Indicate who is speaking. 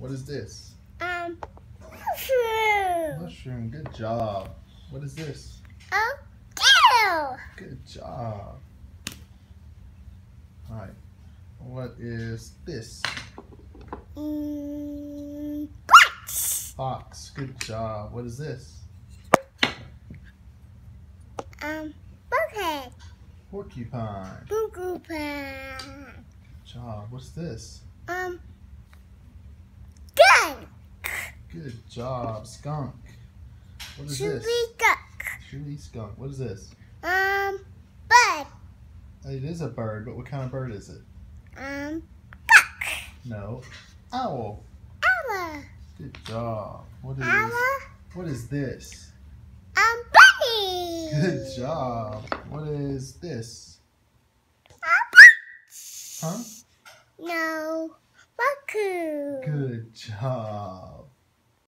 Speaker 1: What is this?
Speaker 2: Mushroom.
Speaker 1: Mushroom. Good job. What is this?
Speaker 2: Kale.
Speaker 1: Good job. All right. What is this?
Speaker 2: Fox.
Speaker 1: Fox. Good job. What is this?
Speaker 2: Buckhead.
Speaker 1: Porcupine.
Speaker 2: Porcupine.
Speaker 1: Good job. What's this?
Speaker 2: Gun.
Speaker 1: Good job. Skunk. What is
Speaker 2: Chewy
Speaker 1: this?
Speaker 2: duck.
Speaker 1: Chewy skunk. What is this?
Speaker 2: Bird.
Speaker 1: It is a bird, but what kind of bird is it?
Speaker 2: Duck.
Speaker 1: No. Owl.
Speaker 2: Owl.
Speaker 1: Good job. What is this?
Speaker 2: Bunny.
Speaker 1: Good job. What is this? Huh?
Speaker 2: No. Baku.
Speaker 1: Good job.